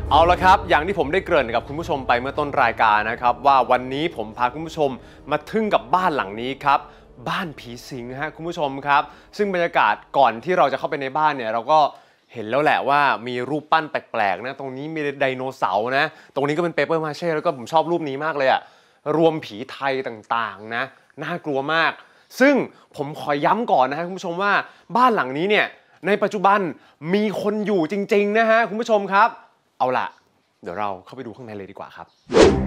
เอาละครับอย่างที่ผมได้เกริ่นกับคุณผู้ชมไปเมื่อต้นรายการนะครับว่าวันนี้ผมพาคุณผู้ชมมาทึ่งกับบ้านหลังนี้ครับบ้านผีสิงฮะคุณผู้ชมครับซึ่งบรรยากาศก่อนที่เราจะเข้าไปในบ้านเนี่ยเราก็เห็นแล้วแหละว่ามีรูปปั้นแปลกๆนะตรงนี้มีไดโนเสาร์นะตรงนี้ก็เป็นเปเปอร์มาเช่แล้วก็ผมชอบรูปนี้มากเลยอะรวมผีไทยต่างๆนะน่ากลัวมากซึ่งผมขอย้ำก่อนนะฮะคุณผู้ชมว่าบ้านหลังนี้เนี่ยในปัจจุบันมีคนอยู่จริงๆนะฮะคุณผู้ชมครับเอาล่ะเดี๋ยวเราเข้าไปดูข้างในเลยดีกว่าครับ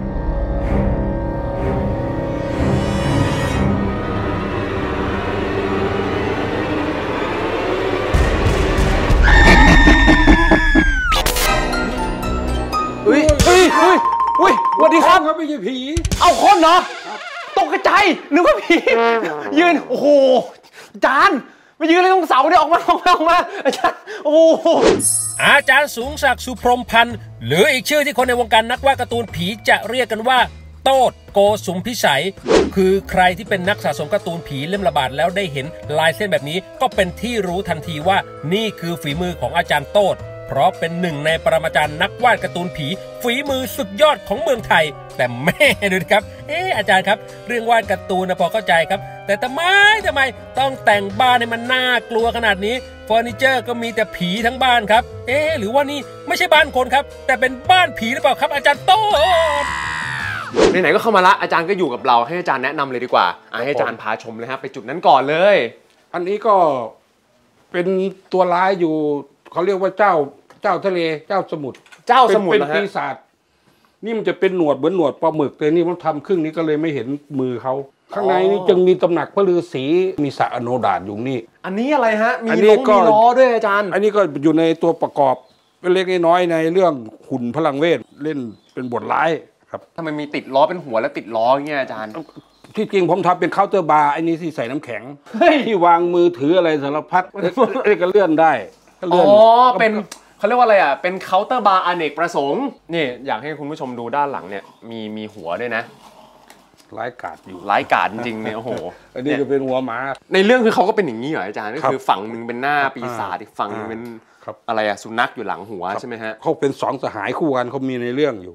เฮ้ยสวัสดีครับไม่ใช่ผีเอาคนเหรอตกใจนึกว่าผียืนโอ้โหจานมายืนเลยตรงเสาเนี่ยออกมาอาจารย์โอ้อาจารย์สูงศักดิ์สุพรหมพันธ์หรืออีกชื่อที่คนในวงการนักวาดการ์ตูนผีจะเรียกกันว่าโตดโกสุมพิสัยคือใครที่เป็นนักสะสมการ์ตูนผีเล่มระบาดแล้วได้เห็นลายเส้นแบบนี้ก็เป็นที่รู้ทันทีว่านี่คือฝีมือของอาจารย์โตดเพราะเป็นหนึ่งในปรมาจารย์นักวาดการ์ตูนผีฝีมือสุดยอดของเมืองไทยแต่แม่ดูครับอาจารย์ครับเรื่องวาดการ์ตูนนะพอเข้าใจครับแต่ทำไมต้องแต่งบ้านให้มันน่ากลัวขนาดนี้เฟอร์นิเจอร์ก็มีแต่ผีทั้งบ้านครับหรือว่านี่ไม่ใช่บ้านคนครับแต่เป็นบ้านผีหรือเปล่าครับอาจารย์โตดไหนๆก็เข้ามาละอาจารย์ก็อยู่กับเราให้อาจารย์แนะนำเลยดีกว่าให้อาจารย์พาชมเลยครับไปจุดนั้นก่อนเลยอันนี้ก็เป็นตัวร้ายอยู่เขาเรียกว่าเจ้าทะเลเจ้าสมุทรเป็นปีศาจนี่มันจะเป็นหนวดเหมือนหนวดปลาหมึกแต่นี่มันทำครึ่งนี้ก็เลยไม่เห็นมือเขาข้างในนี้จึงมีตำหนักพระฤาษีมีสระอโนดาตอยู่นี่อันนี้อะไรฮะมีล้อด้วยอาจารย์อันนี้ก็อยู่ในตัวประกอบเล็กน้อยในเรื่องหุ่นพลังเวทเล่นเป็นบทร้ายครับทำไมมีติดล้อเป็นหัวแล้วติดล้อเงี้ยอาจารย์ที่จริงผมทำเป็นเคาน์เตอร์บาร์ไอ้นี้ที่ใส่น้ำแข็งที่วางมือถืออะไรสารพัดก็เลื่อนได้เป็นเขาเรียกว่าอะไรอ่ะเป็นเคาน์เตอร์บาร์อเนกประสงค์นี่อยากให้คุณผู้ชมดูด้านหลังเนี่ยมีหัวด้วยนะร้ายกาจอยู่ร้ายกาจจริงๆเนี่ยโอ้โหอันนี้ก็เป็นหัวหมาในเรื่องคือเขาก็เป็นอย่างนี้เหรออาจารย์ก็คือฝั่งหนึ่งเป็นหน้าปีศาจอีกฝั่งนึงเป็นอะไรอ่ะสุนัขอยู่หลังหัวใช่ไหมฮะเขาเป็นสองสหายคู่กันเขามีในเรื่องอยู่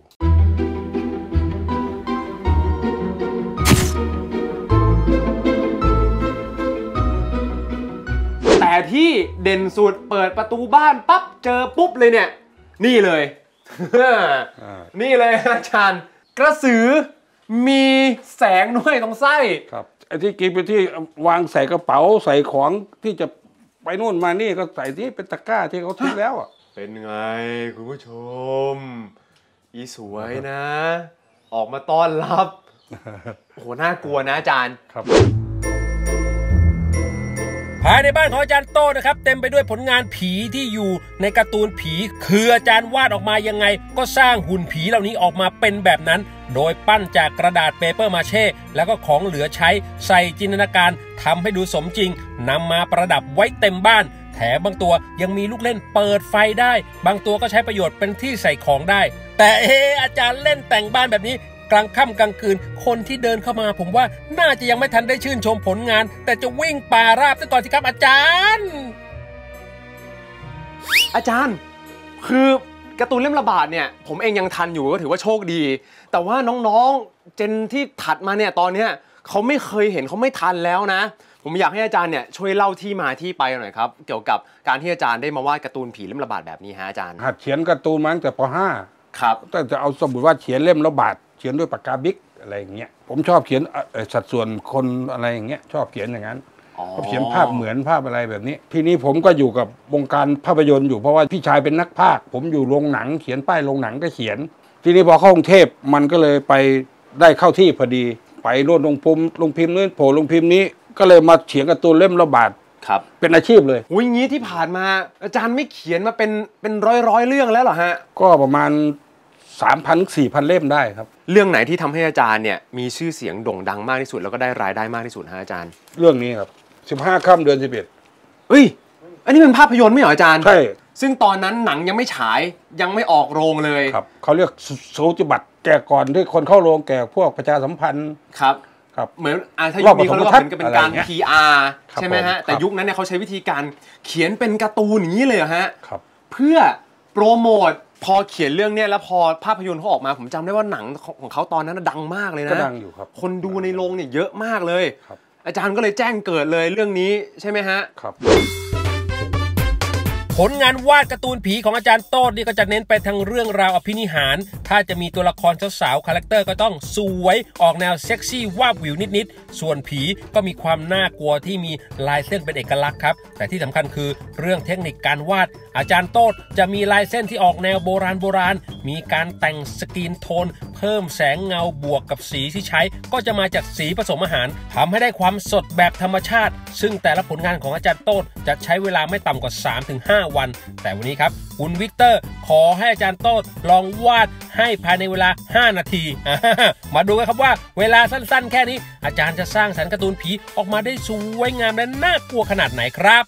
แต่ที่เด่นสุดเปิดประตูบ้านปั๊บเจอปุ๊บเลยเนี่ยนี่เลยนี่เลยอาจารย์กระสือมีแสงด้วยตรงไส้ครับไอ้ที่กินไปที่วางใส่กระเป๋าใส่ของที่จะไปนู่นมานี่ก็ใส่ที่เป็นตะกร้าที่เขาทิ้งแล้วอ่ะเป็นไงคุณผู้ชมอีสวยนะออกมาต้อนรับโอ้โหน่ากลัวนะอาจารย์ครับภายในบ้านของอาจารย์โต้นะครับเต็มไปด้วยผลงานผีที่อยู่ในการ์ตูนผีคืออาจารย์วาดออกมายังไงก็สร้างหุ่นผีเหล่านี้ออกมาเป็นแบบนั้นโดยปั้นจากกระดาษเปเปอร์มาเช่แล้วก็ของเหลือใช้ใส่จินตนาการทำให้ดูสมจริงนำมาประดับไว้เต็มบ้านแถมบางตัวยังมีลูกเล่นเปิดไฟได้บางตัวก็ใช้ประโยชน์เป็นที่ใส่ของได้แต่อาจารย์เล่นแต่งบ้านแบบนี้กลางค่ำกลางคืนคนที่เดินเข้ามาผมว่าน่าจะยังไม่ทันได้ชื่นชมผลงานแต่จะวิ่งป่าราบซะก่อนสิครับอาจารย์คือการ์ตูนเล่มระบาดเนี่ยผมเองยังทันอยู่ก็ถือว่าโชคดีแต่ว่าน้องๆเจนที่ถัดมาเนี่ยตอนเนี้ยเขาไม่เคยเห็นเขาไม่ทันแล้วนะผมอยากให้อาจารย์เนี่ยช่วยเล่าที่มาที่ไปหน่อยครับเกี่ยวกับการที่อาจารย์ได้มาวาดการ์ตูนผีเล่มระบาดแบบนี้ฮะอาจารย์หัดเขียนการ์ตูนมาตั้งแต่ป.5 ครับแต่จะเอาสมุดวาดเขียนเล่มระบาดเขียนด้วยปากกาบิ๊กอะไรอย่างเงี้ยผมชอบเขียนสัดส่วนคนอะไรอย่างเงี้ยชอบเขียนอย่างนั้นเขียนภาพเหมือนภาพอะไรแบบนี้ทีนี้ผมก็อยู่กับวงการภาพยนตร์อยู่เพราะว่าพี่ชายเป็นนักพากย์ผมอยู่โรงหนังเขียนป้ายโรงหนังก็เขียนทีนี้พอเข้ากรุงเทพมันก็เลยไปได้เข้าที่พอดีไปโน่นลงพิมพ์นู้นโผล่ลงพิมพ์นี้ก็เลยมาเขียนการ์ตูนเล่มระบาดครับเป็นอาชีพเลยอุ้ยงี้ที่ผ่านมาอาจารย์ไม่เขียนมาเป็นร้อยเรื่องแล้วเหรอฮะก็ประมาณ3,000-4,000 เล่มได้ครับเรื่องไหนที่ทำให้อาจารย์เนี่ยมีชื่อเสียงโด่งดังมากที่สุดแล้วก็ได้รายได้มากที่สุดฮะอาจารย์เรื่องนี้ครับ15 ค่ำเดือน 11 เอ้ยอันนี้เป็นภาพยนตร์ไม่เหรออาจารย์ใช่ซึ่งตอนนั้นหนังยังไม่ฉายยังไม่ออกโรงเลยครับเขาเรียกสูติบัตรแก่ก่อนที่คนเข้าโรงแก่พวกประชาสัมพันธ์ครับเหมือนถ้ายุคนี้เขาเรียกว่าเป็นการ PR ใช่ไหมฮะแต่ยุคนั้นเนี่ยเขาใช้วิธีการเขียนเป็นการ์ตูนอย่างนี้เลยเหรอฮะครับเพื่อโปรโมทพอเขียนเรื่องเนี้ยแล้วพอภาพยนตร์เขาออกมาผมจำได้ว่าหนังของเขาตอนนั้นดังมากเลยนะก็ดังอยู่ครับคนดูในโรงเนี่ยเยอะมากเลยครับอาจารย์ก็เลยแจ้งเกิดเลยเรื่องนี้ใช่ไหมฮะครับผลงานวาดการ์ตูนผีของอาจารย์โต้นี่ก็จะเน้นไปทางเรื่องราวอภินิหารถ้าจะมีตัวละครสาวๆคาแรคเตอร์ก็ต้องสวยออกแนวเซ็กซี่วาบวิวนิดๆส่วนผีก็มีความน่ากลัวที่มีลายเส้นเป็นเอกลักษณ์ครับแต่ที่สำคัญคือเรื่องเทคนิคการวาดอาจารย์โต้จะมีลายเส้นที่ออกแนวโบราณมีการแต่งสกรีนโทนเพิ่มแสงเงาบวกกับสีที่ใช้ก็จะมาจากสีผสมอาหารทำให้ได้ความสดแบบธรรมชาติซึ่งแต่ละผลงานของอาจารย์โต้จะใช้เวลาไม่ต่ำกว่า 3-5 วันแต่วันนี้ครับคุณวิกเตอร์ขอให้อาจารย์โต้ลองวาดให้ภายในเวลา5 นาที มาดูกันครับว่าเวลาสั้นๆแค่นี้อาจารย์จะสร้างสรรค์การ์ตูนผีออกมาได้สวยงามและน่ากลัวขนาดไหนครับ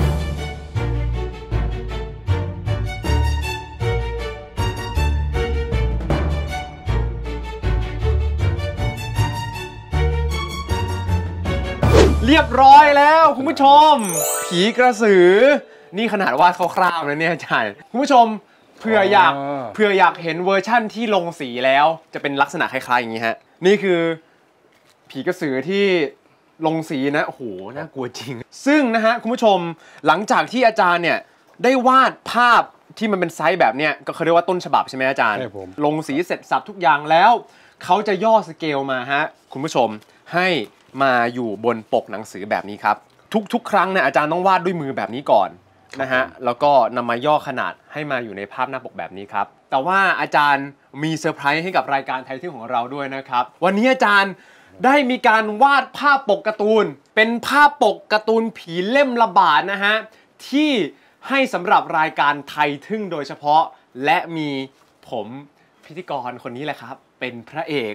เรียบร้อยแล้วคุณผู้ชมผีกระสือนี่ขนาดวาดคร่าวๆนะเนี่ยอาจารย์คุณผู้ชมเผื่ออยากเห็นเวอร์ชั่นที่ลงสีแล้วจะเป็นลักษณะคล้ายๆอย่างนี้ฮะนี่คือผีกระสือที่ลงสีนะโอ้โหน่ากลัวจริงซึ่งนะฮะคุณผู้ชมหลังจากที่อาจารย์เนี่ยได้วาดภาพที่มันเป็นไซส์แบบเนี้ยก็เขาเรียกว่าต้นฉบับใช่ไหมอาจารย์ลงสีเสร็จสับทุกอย่างแล้วเขาจะย่อสเกลมาฮะคุณผู้ชมให้มาอยู่บนปกหนังสือแบบนี้ครับทุกครั้งเนี่ยอาจารย์ต้องวาดด้วยมือแบบนี้ก่อนนะฮะแล้วก็นำมาย่อขนาดให้มาอยู่ในภาพหน้าปกแบบนี้ครับแต่ว่าอาจารย์มีเซอร์ไพรส์ให้กับรายการไทยทึ่งของเราด้วยนะครับวันนี้อาจารย์ได้มีการวาดภาพปกการ์ตูนเป็นภาพปกการ์ตูนผีเล่มระบาดนะฮะที่ให้สำหรับรายการไทยทึ่งโดยเฉพาะและมีผมพิธีกรคนนี้แหละครับเป็นพระเอก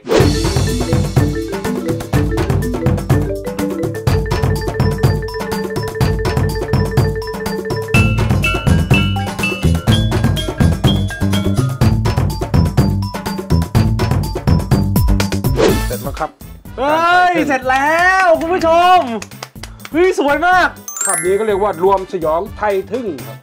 เฮ้ยเสร็จแล้วคุณผู้ชมเฮ้ยสวยมากภาพนี้ก็เรียกว่ารวมสยองไทยทึ่งครับ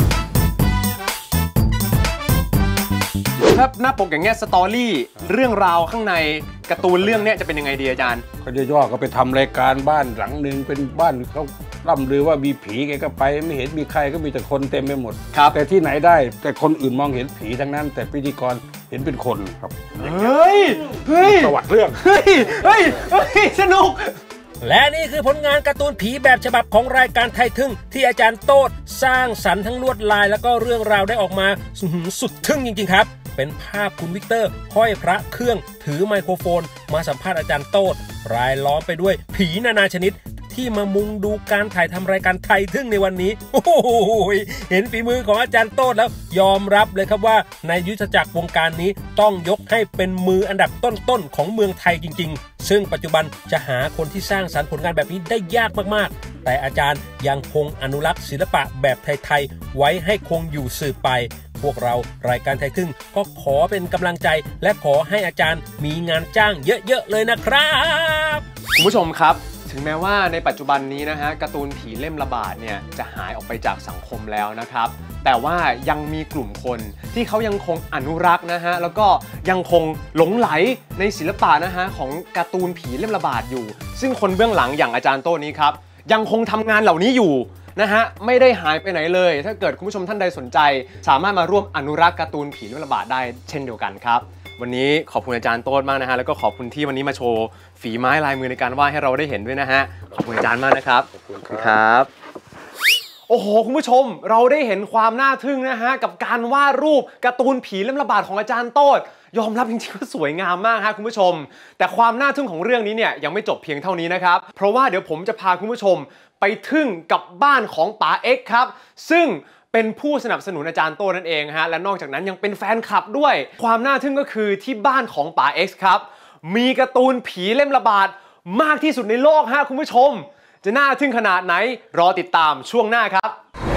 ถ้าหน้าปกอย่างเงี้ยสตอรี่เรื่องราวข้างในการ์ตูนเรื่องเนี้ยจะเป็นยังไงดีอาจารย์ก็ย่อๆก็ไปทำรายการบ้านหลังหนึ่งเป็นบ้านเขาล่ำลือว่ามีผีแกก็ไปไม่เห็นมีใครก็มีแต่คนเต็มไปหมดแต่ที่ไหนได้แต่คนอื่นมองเห็นผีทั้งนั้นแต่พิธีกรเห็นเป็นคนครับเฮ้ยประวัติเรื่องเฮ้ยสนุกและนี่คือผลงานการ์ตูนผีแบบฉบับของรายการไทยทึ่งที่อาจารย์โต้สร้างสรรค์ทั้งลวดลายแล้วก็เรื่องราวได้ออกมาสุดทึ่งจริงๆครับเป็นภาพคุณวิกเตอร์ห้อยพระเครื่องถือไมโครโฟนมาสัมภาษณ์อาจารย์โต้รายล้อมไปด้วยผีนานาชนิดที่มามุงดูการถ่ายทำรายการไทยทึ่งในวันนี้โอ้โหเห็นฝีมือของอาจารย์โต้แล้วยอมรับเลยครับว่าในยุทธจักรวงการนี้ต้องยกให้เป็นมืออันดับต้นๆของเมืองไทยจริงๆซึ่งปัจจุบันจะหาคนที่สร้างสรรค์ผลงานแบบนี้ได้ยากมากๆแต่อาจารย์ยังคงอนุรักษ์ศิลปะแบบไทยๆไว้ให้คงอยู่สืบไปพวกเรารายการไทยทึ่งก็ขอเป็นกำลังใจและขอให้อาจารย์มีงานจ้างเยอะๆเลยนะครับคุณผู้ชมครับถึงแม้ว่าในปัจจุบันนี้นะฮะการ์ตูนผีเล่มระบาดเนี่ยจะหายออกไปจากสังคมแล้วนะครับแต่ว่ายังมีกลุ่มคนที่เขายังคงอนุรักษ์นะฮะแล้วก็ยังคงหลงไหลในศิลปะนะฮะของการ์ตูนผีเล่มระบาดอยู่ซึ่งคนเบื้องหลังอย่างอาจารย์โต้นี้ครับยังคงทำงานเหล่านี้อยู่นะฮะไม่ได้หายไปไหนเลยถ้าเกิดคุณผู้ชมท่านใดสนใจสามารถมาร่วมอนุรักษ์การ์ตูนผีเล่มระบาดได้เช่นเดียวกันครับวันนี้ขอบคุณอาจารย์โต้มากนะฮะแล้วก็ขอบคุณที่วันนี้มาโชว์ฝีไม้ลายมือในการวาดให้เราได้เห็นด้วยนะฮะขอบคุณอาจารย์มากนะครับขอบคุณครับโอ้โหคุณผู้ชมเราได้เห็นความน่าทึ่งนะฮะกับการวาดรูปการ์ตูนผีเล่มระบาดของอาจารย์โต้ยอมรับจริงๆว่าสวยงามมากฮะคุณผู้ชมแต่ความน่าทึ่งของเรื่องนี้เนี่ยยังไม่จบเพียงเท่านี้นะครับเพราะว่าเดี๋ยวผมจะพาคุณผู้ชมไปทึ่งกับบ้านของป๋าเอ็กซ์ครับซึ่งเป็นผู้สนับสนุนอาจารย์โต้นั่นเองฮะและนอกจากนั้นยังเป็นแฟนคลับด้วยความน่าทึ่งก็คือที่บ้านของป๋าเอ็กซ์ครับมีการ์ตูนผีเล่มระบาดมากที่สุดในโลกฮะคุณผู้ชมจะน่าทึ่งขนาดไหนรอติดตามช่วงหน้าครับ